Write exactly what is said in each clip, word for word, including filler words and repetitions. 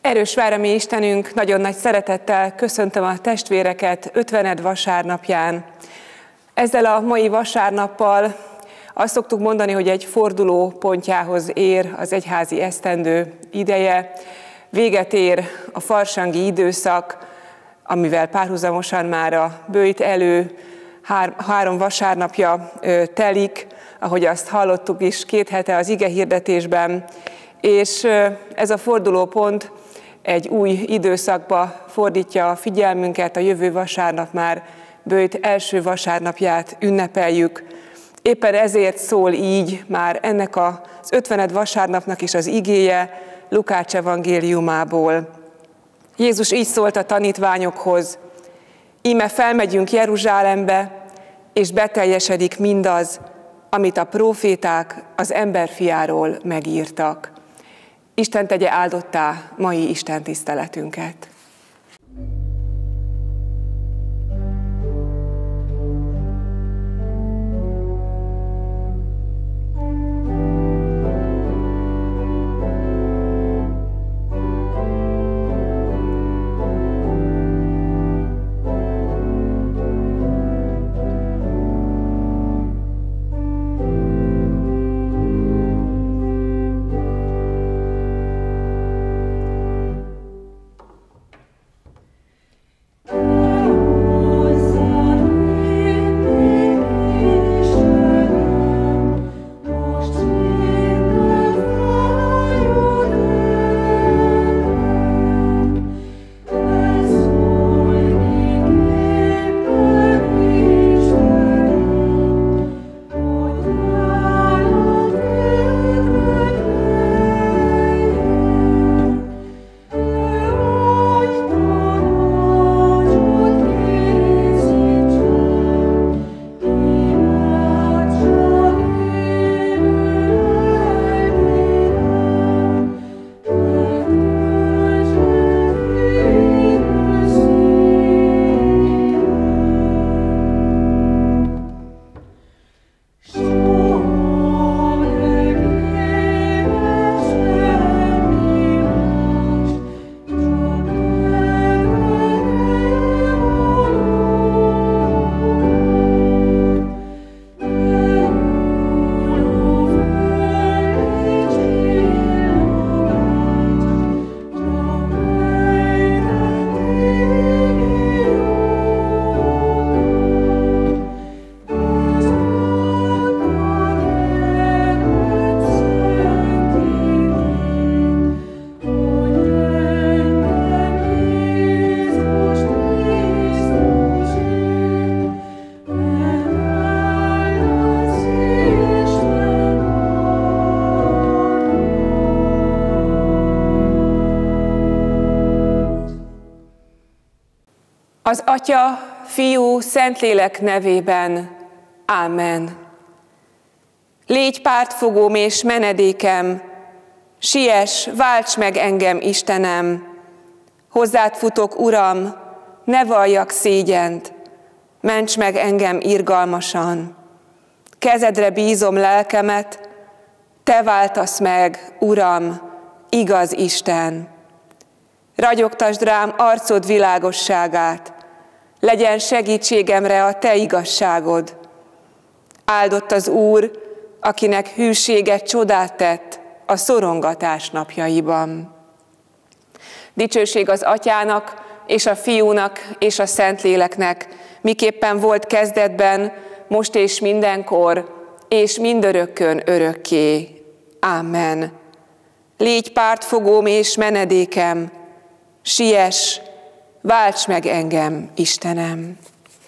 Erős vár a mi Istenünk, nagyon nagy szeretettel köszöntöm a testvéreket ötvened vasárnapján. Ezzel a mai vasárnappal azt szoktuk mondani, hogy egy forduló pontjához ér az egyházi esztendő ideje. Véget ér a farsangi időszak, amivel párhuzamosan már a böjt elő hár, három vasárnapja ö, telik, ahogy azt hallottuk is két hete az igehirdetésben, és ö, ez a fordulópont egy új időszakba fordítja a figyelmünket, a jövő vasárnap már böjt első vasárnapját ünnepeljük. Éppen ezért szól így már ennek az ötvened vasárnapnak is az igéje Lukács evangéliumából. Jézus így szólt a tanítványokhoz: íme felmegyünk Jeruzsálembe, és beteljesedik mindaz, amit a próféták az emberfiáról megírtak. Isten tegye áldottá mai Isten tiszteletünket. Az Atya, Fiú, Szentlélek nevében. Ámen. Légy pártfogóm és menedékem, siess, válts meg engem, Istenem. Hozzád futok, Uram, ne valljak szégyent, ments meg engem irgalmasan. Kezedre bízom lelkemet, te váltasz meg, Uram, igaz Isten. Ragyogtasd rám arcod világosságát, legyen segítségemre a te igazságod. Áldott az Úr, akinek hűsége csodát tett a szorongatás napjaiban. Dicsőség az Atyának, és a Fiúnak, és a Szentléleknek, miképpen volt kezdetben, most és mindenkor, és mindörökkön örökké. Ámen. Légy pártfogóm és menedékem, siess, válts meg engem, Istenem.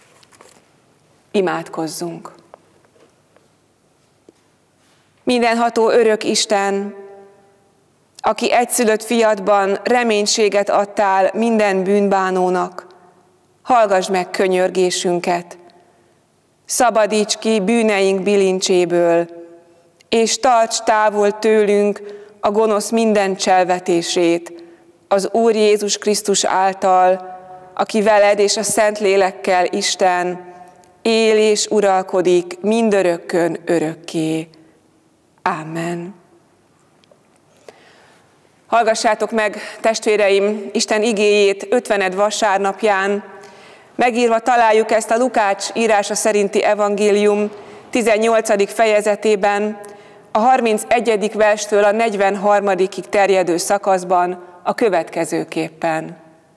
Imádkozzunk. Mindenható örök Isten, aki egyszülött fiadban reménységet adtál minden bűnbánónak, hallgass meg könyörgésünket, szabadíts ki bűneink bilincséből, és tarts távol tőlünk a gonosz minden cselvetését, az Úr Jézus Krisztus által, aki veled és a Szentlélekkel Isten él és uralkodik mindörökkön örökké. Ámen. Hallgassátok meg, testvéreim, Isten igéjét ötvened vasárnapján. Megírva találjuk ezt a Lukács írása szerinti evangélium tizennyolcadik fejezetében, a harmincegyedik verstől a negyvenharmadikig terjedő szakaszban a következőképpen.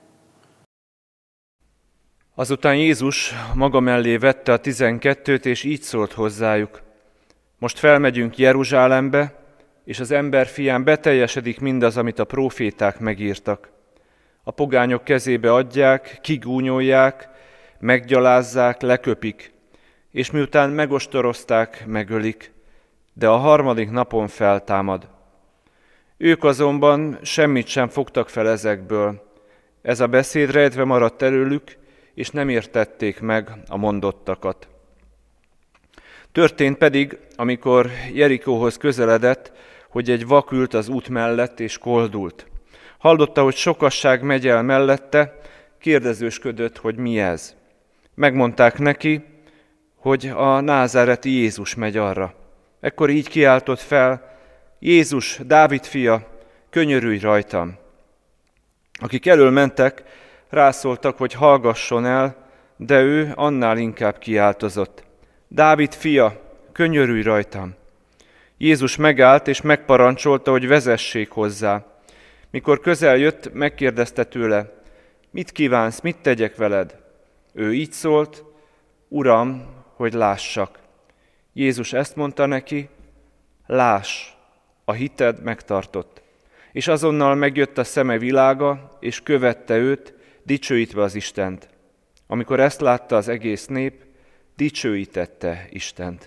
Azután Jézus maga mellé vette a tizenkettőt, és így szólt hozzájuk: most felmegyünk Jeruzsálembe, és az emberfián beteljesedik mindaz, amit a próféták megírtak. A pogányok kezébe adják, kigúnyolják, meggyalázzák, leköpik, és miután megostorozták, megölik, de a harmadik napon feltámad. Ők azonban semmit sem fogtak fel ezekből. Ez a beszéd rejtve maradt előlük, és nem értették meg a mondottakat. Történt pedig, amikor Jerikóhoz közeledett, hogy egy vak ült az út mellett és koldult. Hallotta, hogy sokasság megy el mellette, kérdezősködött, hogy mi ez. Megmondták neki, hogy a názáreti Jézus megy arra. Ekkor így kiáltott fel: Jézus, Dávid fia, könyörülj rajtam! Akik elől mentek, rászóltak, hogy hallgasson el, de ő annál inkább kiáltozott: Dávid fia, könyörülj rajtam! Jézus megállt és megparancsolta, hogy vezessék hozzá. Mikor közel jött, megkérdezte tőle: mit kívánsz, mit tegyek veled? Ő így szólt: Uram, hogy lássak. Jézus ezt mondta neki: láss, a hited megtartott. És azonnal megjött a szeme világa, és követte őt, dicsőítve az Istent. Amikor ezt látta az egész nép, dicsőítette Istent.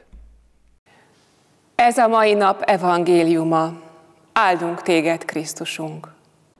Ez a mai nap evangéliuma. Áldunk téged, Krisztusunk!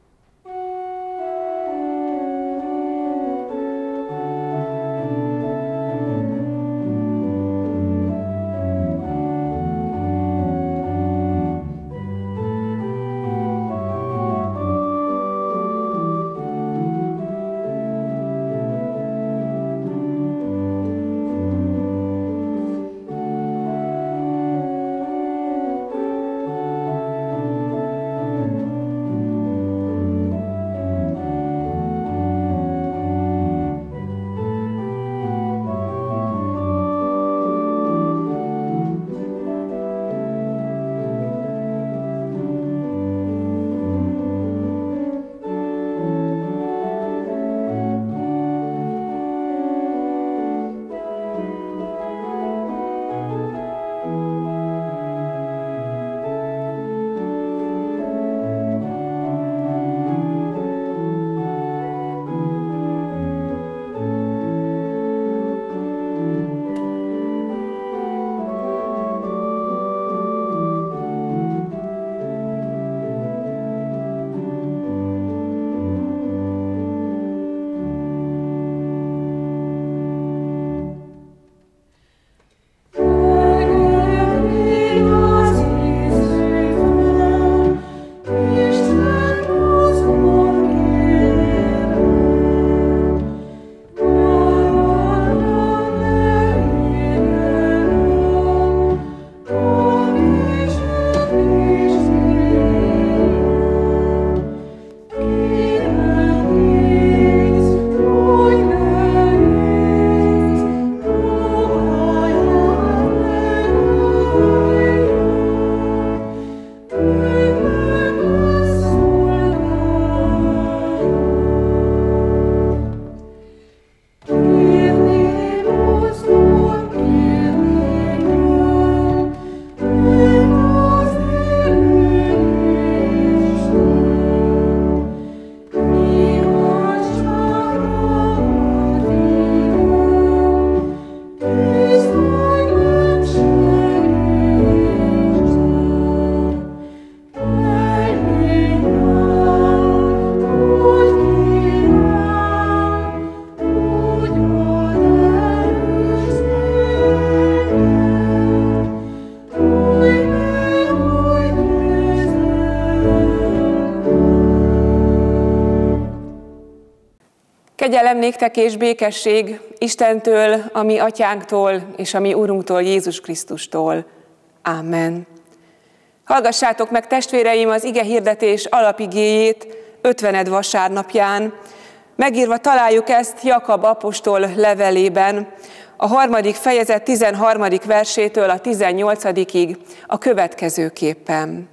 Kegyelem néktek és békesség Istentől, a mi atyánktól és a mi Urunktól, Jézus Krisztustól. Amen. Hallgassátok meg, testvéreim, az igehirdetés alapigéjét ötvened vasárnapján. Megírva találjuk ezt Jakab apostol levelében, a harmadik fejezet tizenharmadik versétől a tizennyolcadikig a következőképpen.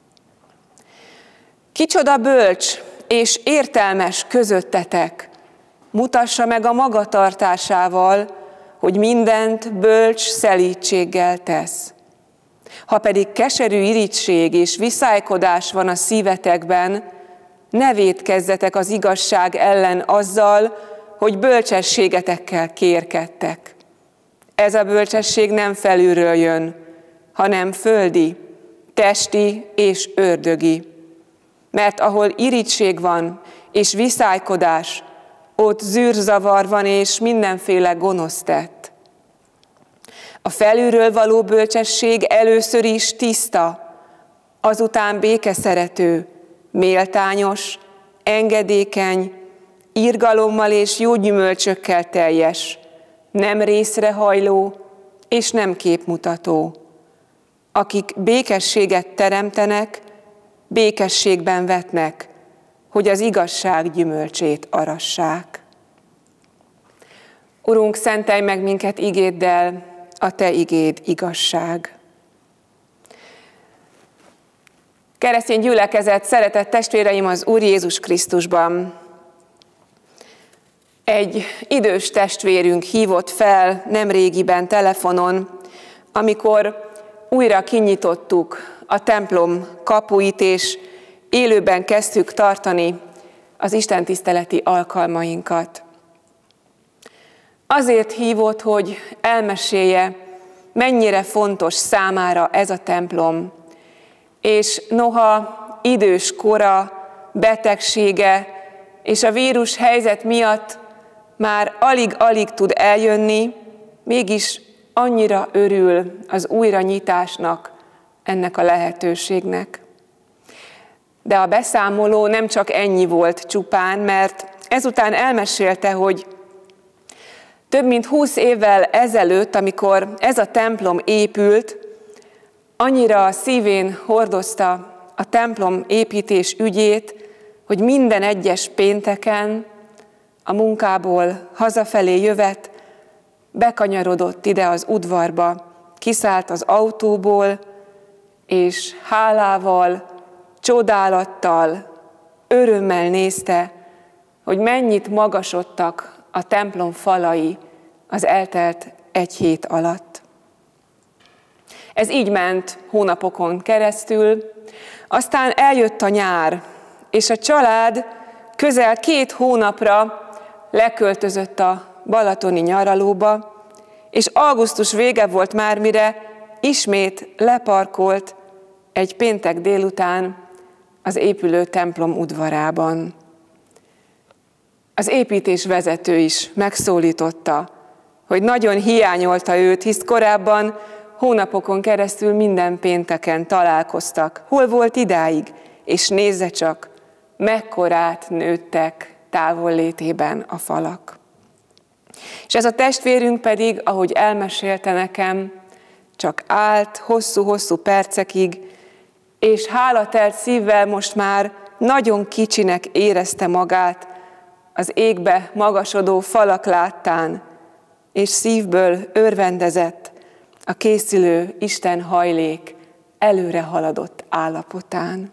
Kicsoda bölcs és értelmes közöttetek, mutassa meg a magatartásával, hogy mindent bölcs szelídséggel tesz. Ha pedig keserű irigység és viszálykodás van a szívetekben, ne vétkezzetek az igazság ellen azzal, hogy bölcsességetekkel kérkedtek. Ez a bölcsesség nem felülről jön, hanem földi, testi és ördögi. Mert ahol irigység van és viszálykodás, ott zűrzavar van és mindenféle gonosz tett. A felülről való bölcsesség először is tiszta, azután békeszerető, méltányos, engedékeny, irgalommal és jó gyümölcsökkel teljes, nem részrehajló és nem képmutató. Akik békességet teremtenek, békességben vetnek, hogy az igazság gyümölcsét arassák. Urunk, szentelj meg minket igéddel, a Te igéd igazság. Keresztény gyülekezet, szeretett testvéreim az Úr Jézus Krisztusban! Egy idős testvérünk hívott fel nemrégiben telefonon, amikor újra kinyitottuk a templom kapuit, és élőben kezdtük tartani az istentiszteleti alkalmainkat. Azért hívott, hogy elmesélje, mennyire fontos számára ez a templom, és noha idős kora, betegsége és a vírus helyzet miatt már alig-alig tud eljönni, mégis annyira örül az újranyitásnak, ennek a lehetőségnek. De a beszámoló nem csak ennyi volt csupán, mert ezután elmesélte, hogy több mint húsz évvel ezelőtt, amikor ez a templom épült, annyira a szívén hordozta a templom építés ügyét, hogy minden egyes pénteken a munkából hazafelé jövet, bekanyarodott ide az udvarba, kiszállt az autóból, és hálával, csodálattal, örömmel nézte, hogy mennyit magasodtak a templom falai az eltelt egy hét alatt. Ez így ment hónapokon keresztül, aztán eljött a nyár, és a család közel két hónapra leköltözött a balatoni nyaralóba, és augusztus vége volt már, mire ismét leparkolt egy péntek délután az épülő templom udvarában. Az építés vezető is megszólította, hogy nagyon hiányolta őt, hisz korábban hónapokon keresztül minden pénteken találkoztak. Hol volt idáig? És nézze csak, mekkorát nőttek távollétében a falak. És ez a testvérünk pedig, ahogy elmesélte nekem, csak állt hosszú-hosszú percekig, és hálatelt szívvel most már nagyon kicsinek érezte magát az égbe magasodó falak láttán, és szívből örvendezett a készülő Isten hajlék előre haladott állapotán.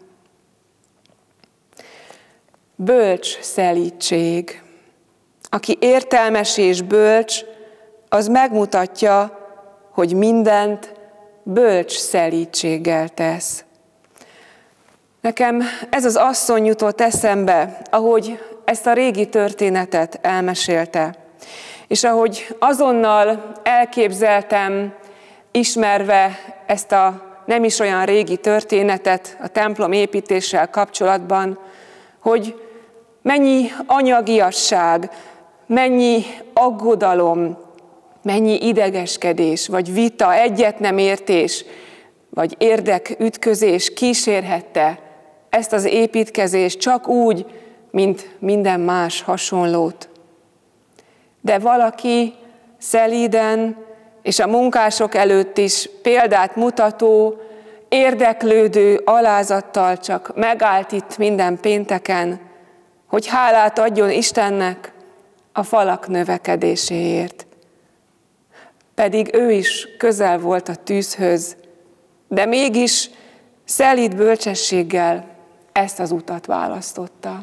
Bölcs szelídség. Aki értelmes és bölcs, az megmutatja, hogy mindent bölcs szelídséggel tesz. Nekem ez az asszony jutott eszembe, ahogy ezt a régi történetet elmesélte, és ahogy azonnal elképzeltem, ismerve ezt a nem is olyan régi történetet a templom építéssel kapcsolatban, hogy mennyi anyagiasság, mennyi aggodalom, mennyi idegeskedés, vagy vita, egyet nem értés, vagy érdekütközés kísérhette ezt az építkezést csak úgy, mint minden más hasonlót. De valaki szelíden és a munkások előtt is példát mutató, érdeklődő alázattal csak megállt itt minden pénteken, hogy hálát adjon Istennek a falak növekedéséért. Pedig ő is közel volt a tűzhöz, de mégis szelíd bölcsességgel ezt az utat választotta.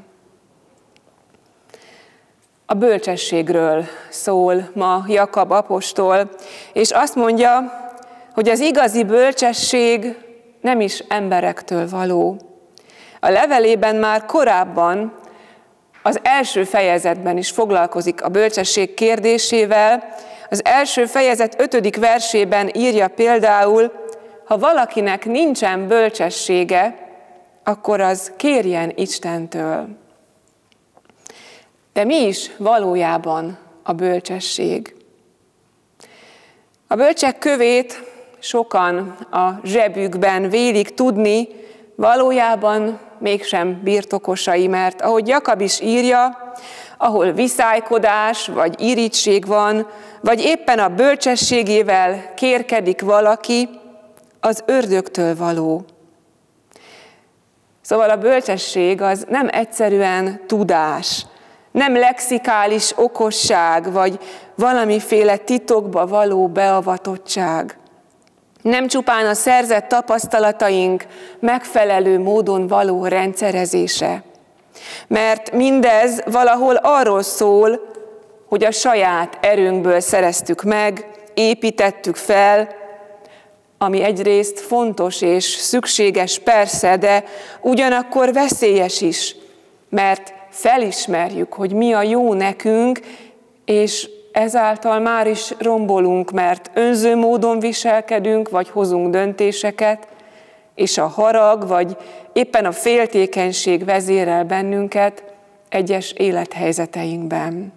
A bölcsességről szól ma Jakab apostol, és azt mondja, hogy az igazi bölcsesség nem is emberektől való. A levelében már korábban, az első fejezetben is foglalkozik a bölcsesség kérdésével. Az első fejezet ötödik versében írja például, ha valakinek nincsen bölcsessége, akkor az kérjen Istentől. De mi is valójában a bölcsesség? A bölcsek kövét sokan a zsebükben vélik tudni, valójában mégsem birtokosai, mert ahogy Jakab is írja, ahol viszálykodás vagy irigység van, vagy éppen a bölcsességével kérkedik valaki, az ördögtől való. Szóval a bölcsesség az nem egyszerűen tudás, nem lexikális okosság, vagy valamiféle titokba való beavatottság. Nem csupán a szerzett tapasztalataink megfelelő módon való rendszerezése. Mert mindez valahol arról szól, hogy a saját erőnkből szereztük meg, építettük fel, ami egyrészt fontos és szükséges persze, de ugyanakkor veszélyes is, mert felismerjük, hogy mi a jó nekünk, és ezáltal már is rombolunk, mert önző módon viselkedünk, vagy hozunk döntéseket, és a harag, vagy éppen a féltékenység vezérel bennünket egyes élethelyzeteinkben.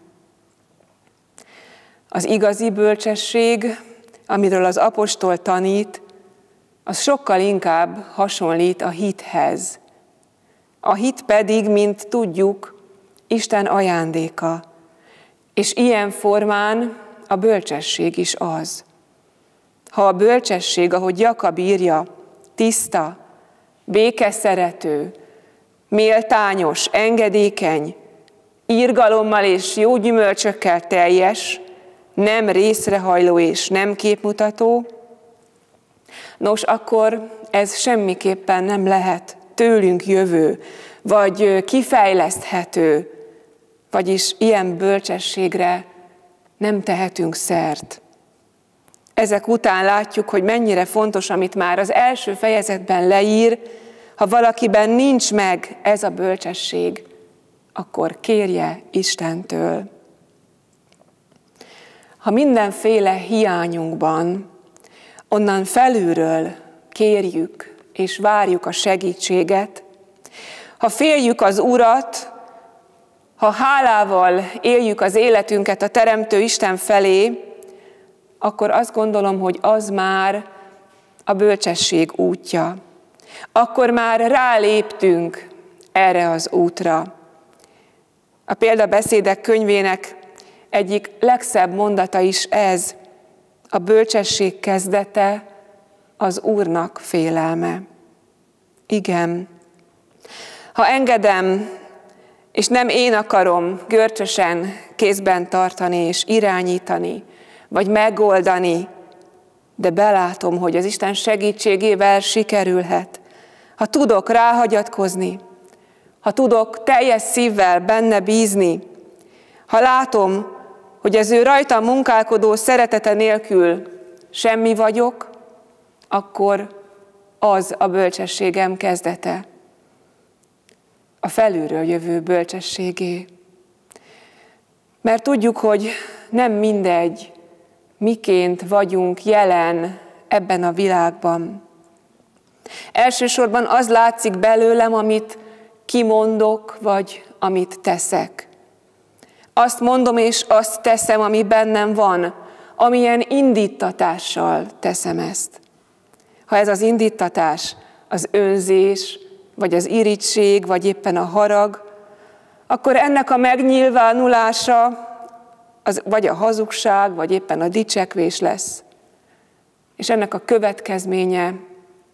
Az igazi bölcsesség, amiről az apostol tanít, az sokkal inkább hasonlít a hithez. A hit pedig, mint tudjuk, Isten ajándéka, és ilyen formán a bölcsesség is az. Ha a bölcsesség, ahogy Jakab írja, tiszta, békeszerető, méltányos, engedékeny, irgalommal és jó gyümölcsökkel teljes, nem részrehajló és nem képmutató, nos, akkor ez semmiképpen nem lehet tőlünk jövő, vagy kifejleszthető, vagyis ilyen bölcsességre nem tehetünk szert. Ezek után látjuk, hogy mennyire fontos, amit már az első fejezetben leír, ha valakiben nincs meg ez a bölcsesség, akkor kérje Istentől. Ha mindenféle hiányunkban onnan felülről kérjük és várjuk a segítséget, ha féljük az Urat, ha hálával éljük az életünket a Teremtő Isten felé, akkor azt gondolom, hogy az már a bölcsesség útja. Akkor már ráléptünk erre az útra. A példabeszédek könyvének egyik legszebb mondata is ez: a bölcsesség kezdete az Úrnak félelme. Igen, ha engedem, és nem én akarom görcsösen kézben tartani és irányítani, vagy megoldani, de belátom, hogy az Isten segítségével sikerülhet. Ha tudok ráhagyatkozni, ha tudok teljes szívvel benne bízni, ha látom, hogy az ő rajtam munkálkodó szeretete nélkül semmi vagyok, akkor az a bölcsességem kezdete. A felülről jövő bölcsességé. Mert tudjuk, hogy nem mindegy, miként vagyunk jelen ebben a világban. Elsősorban az látszik belőlem, amit kimondok, vagy amit teszek. Azt mondom és azt teszem, ami bennem van, amilyen indíttatással teszem ezt. Ha ez az indíttatás az önzés, vagy az irigység, vagy éppen a harag, akkor ennek a megnyilvánulása az vagy a hazugság, vagy éppen a dicsekvés lesz. És ennek a következménye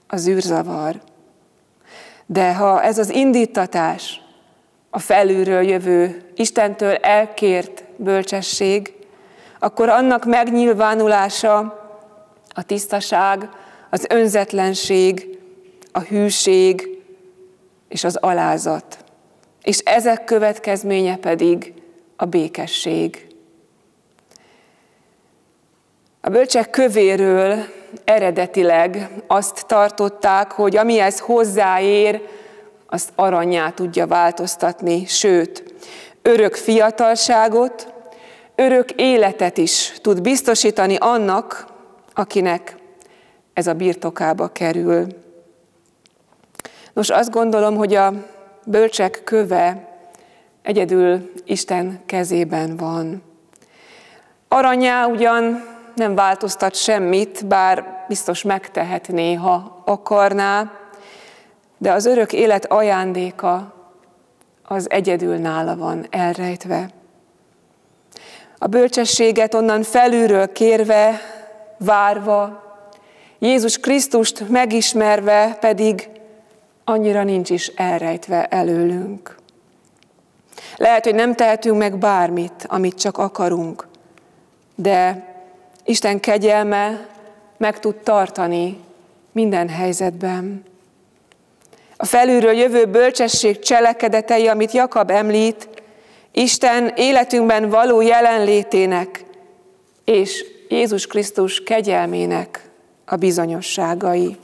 az űrzavar. De ha ez az indítatás a felülről jövő, Istentől elkért bölcsesség, akkor annak megnyilvánulása a tisztaság, az önzetlenség, a hűség és az alázat. És ezek következménye pedig a békesség. A bölcsek kövéről eredetileg azt tartották, hogy amihez hozzáér, azt arannyá tudja változtatni, sőt, örök fiatalságot, örök életet is tud biztosítani annak, akinek ez a birtokába kerül. Nos, azt gondolom, hogy a bölcsek köve egyedül Isten kezében van. Arannyá ugyan nem változtat semmit, bár biztos megtehetné, ha akarná, de az örök élet ajándéka az egyedül nála van elrejtve. A bölcsességet onnan felülről kérve, várva, Jézus Krisztust megismerve pedig annyira nincs is elrejtve előlünk. Lehet, hogy nem tehetünk meg bármit, amit csak akarunk, de Isten kegyelme meg tud tartani minden helyzetben. A felülről jövő bölcsesség cselekedetei, amit Jakab említ, Isten életünkben való jelenlétének és Jézus Krisztus kegyelmének a bizonyosságai.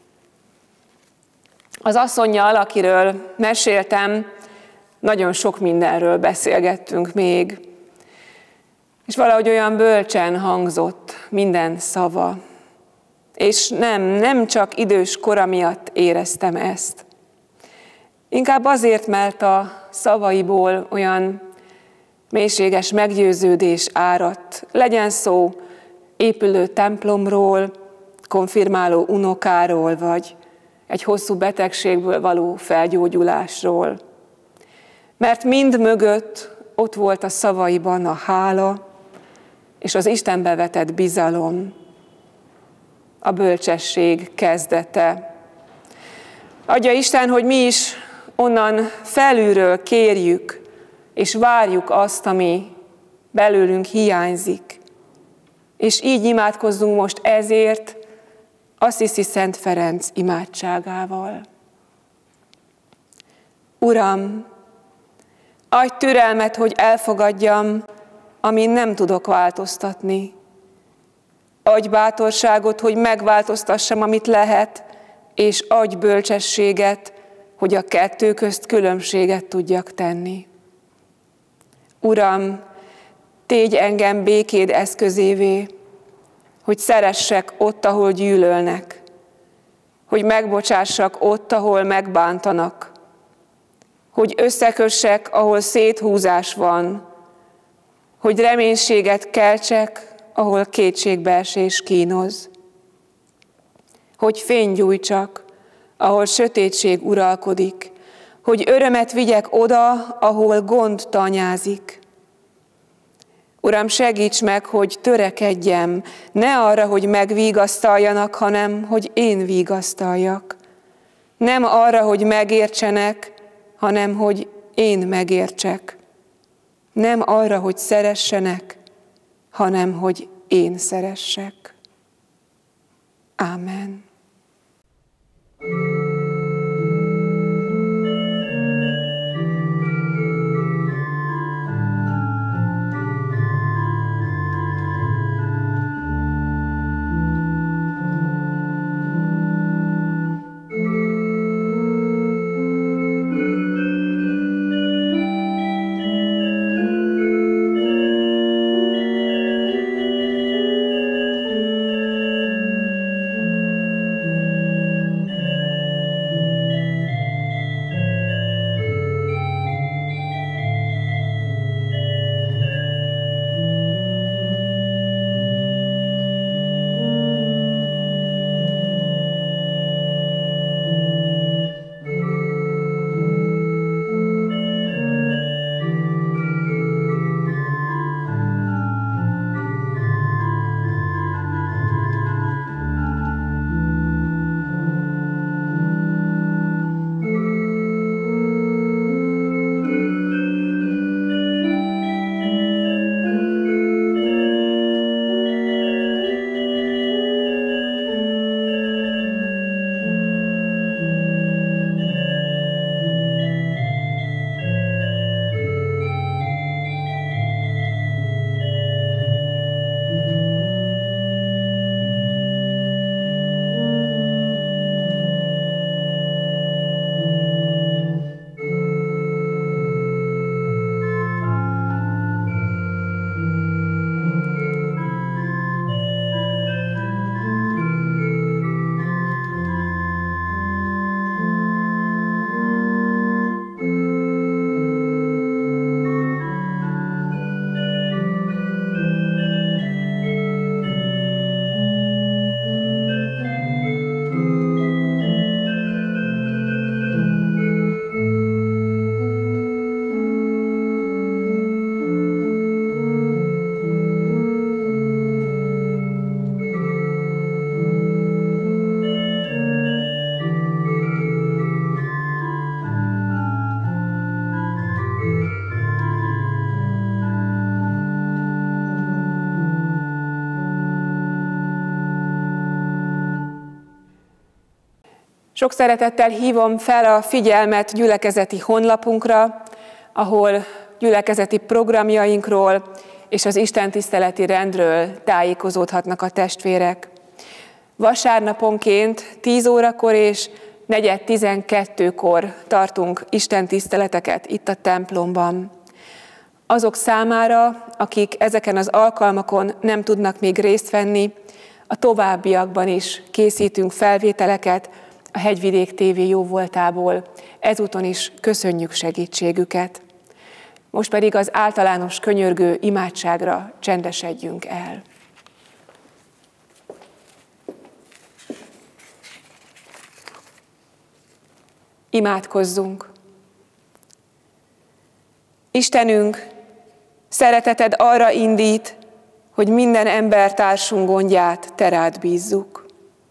Az asszonnyal, akiről meséltem, nagyon sok mindenről beszélgettünk még, és valahogy olyan bölcsen hangzott minden szava. És nem, nem csak idős kora miatt éreztem ezt. Inkább azért, mert a szavaiból olyan mélységes meggyőződés áradt. Legyen szó épülő templomról, konfirmáló unokáról, vagy egy hosszú betegségből való felgyógyulásról. Mert mind mögött ott volt a szavaiban a hála és az Istenbe vetett bizalom, a bölcsesség kezdete. Adja Isten, hogy mi is onnan felülről kérjük, és várjuk azt, ami belőlünk hiányzik. És így imádkozzunk most ezért Assisi Szent Ferenc imádságával. Uram, adj türelmet, hogy elfogadjam, amin nem tudok változtatni. Adj bátorságot, hogy megváltoztassam, amit lehet, és adj bölcsességet, hogy a kettő közt különbséget tudjak tenni. Uram, tégy engem békéd eszközévé, hogy szeressek ott, ahol gyűlölnek, hogy megbocsássak ott, ahol megbántanak, hogy összekössek, ahol széthúzás van, hogy reménységet keltsek, ahol kétségbeesés kínoz, hogy fényt gyújtsak, ahol sötétség uralkodik, hogy örömet vigyek oda, ahol gond tanyázik. Uram, segíts meg, hogy törekedjem, ne arra, hogy megvigasztaljanak, hanem hogy én vigasztaljak. Nem arra, hogy megértsenek, hanem hogy én megértsek. Nem arra, hogy szeressenek, hanem hogy én szeressek. Ámen. Sok szeretettel hívom fel a figyelmet gyülekezeti honlapunkra, ahol gyülekezeti programjainkról és az istentiszteleti rendről tájékozódhatnak a testvérek. Vasárnaponként tíz órakor és negyed tizenkettőkor tartunk istentiszteleteket itt a templomban. Azok számára, akik ezeken az alkalmakon nem tudnak még részt venni, a továbbiakban is készítünk felvételeket a Hegyvidék té vé jóvoltából. Ezúton is köszönjük segítségüket. Most pedig az általános könyörgő imádságra csendesedjünk el. Imádkozzunk! Istenünk, szereteted arra indít, hogy minden embertársunk gondját te rád bízzuk.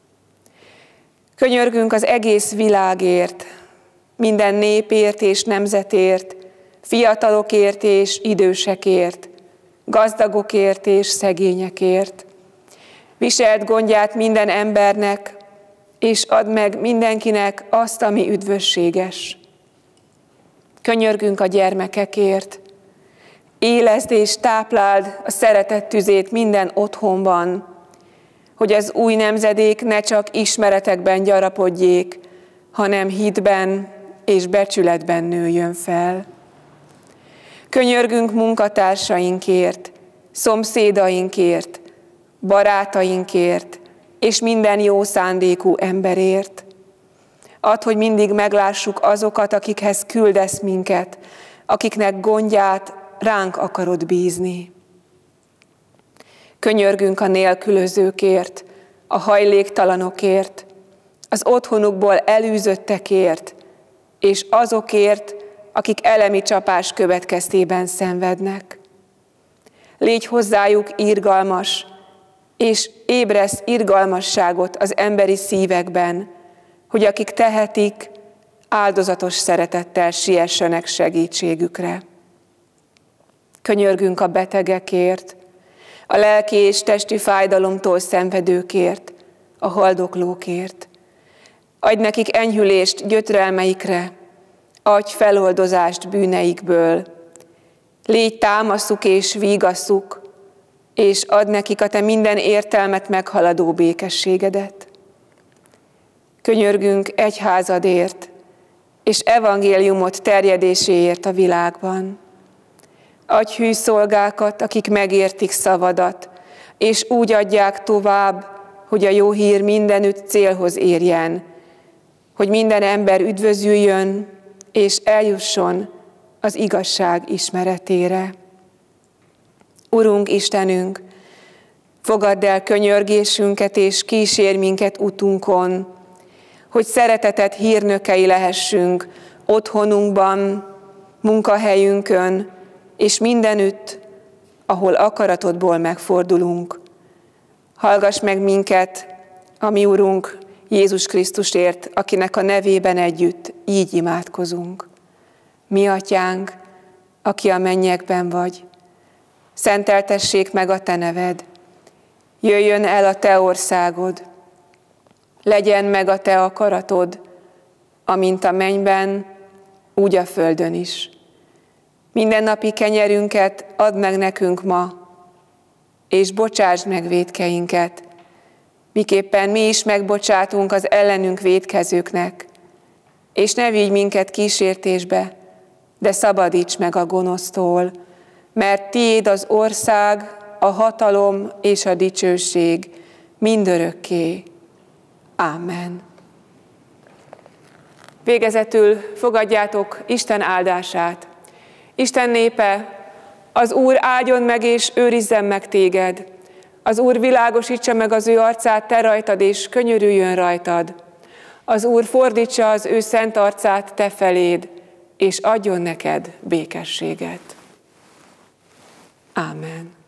Könyörgünk az egész világért, minden népért és nemzetért, fiatalokért és idősekért, gazdagokért és szegényekért. Viseld gondját minden embernek, és add meg mindenkinek azt, ami üdvösséges. Könyörgünk a gyermekekért. Élezd és tápláld a szeretet tüzét minden otthonban, hogy az új nemzedék ne csak ismeretekben gyarapodjék, hanem hitben és becsületben nőjön fel. Könyörgünk munkatársainkért, szomszédainkért, barátainkért és minden jó szándékú emberért. Add, hogy mindig meglássuk azokat, akikhez küldesz minket, akiknek gondját ránk akarod bízni. Könyörgünk a nélkülözőkért, a hajléktalanokért, az otthonukból elűzöttekért, és azokért, akik elemi csapás következtében szenvednek. Légy hozzájuk irgalmas, és ébresz irgalmasságot az emberi szívekben, hogy akik tehetik, áldozatos szeretettel siessenek segítségükre. Könyörgünk a betegekért, a lelki és testi fájdalomtól szenvedőkért, a haldoklókért. Adj nekik enyhülést gyötrelmeikre, adj feloldozást bűneikből. Légy támaszuk és vígaszuk, és add nekik a te minden értelmet meghaladó békességedet. Könyörgünk egyházadért, és evangéliumot terjedéséért a világban. Adj hű szolgákat, akik megértik szavadat, és úgy adják tovább, hogy a jó hír mindenütt célhoz érjen, hogy minden ember üdvözüljön, és eljusson az igazság ismeretére. Urunk Istenünk, fogadd el könyörgésünket, és kísérj minket utunkon, hogy szereteted hírnökei lehessünk otthonunkban, munkahelyünkön, és mindenütt, ahol akaratodból megfordulunk. Hallgass meg minket, a mi Urunk Jézus Krisztusért, akinek a nevében együtt így imádkozunk. Mi Atyánk, aki a mennyekben vagy, szenteltessék meg a te neved, jöjjön el a te országod, legyen meg a te akaratod, amint a mennyben, úgy a földön is. Mindennapi kenyerünket add meg nekünk ma, és bocsásd meg vétkeinket, miképpen mi is megbocsátunk az ellenünk vétkezőknek, és ne vigy minket kísértésbe, de szabadíts meg a gonosztól, mert tiéd az ország, a hatalom és a dicsőség mindörökké. Ámen. Végezetül fogadjátok Isten áldását. Isten népe, az Úr áldjon meg és őrizzen meg téged. Az Úr világosítsa meg az ő arcát te rajtad, és könyörüljön rajtad. Az Úr fordítsa az ő szent arcát te feléd, és adjon neked békességet. Ámen.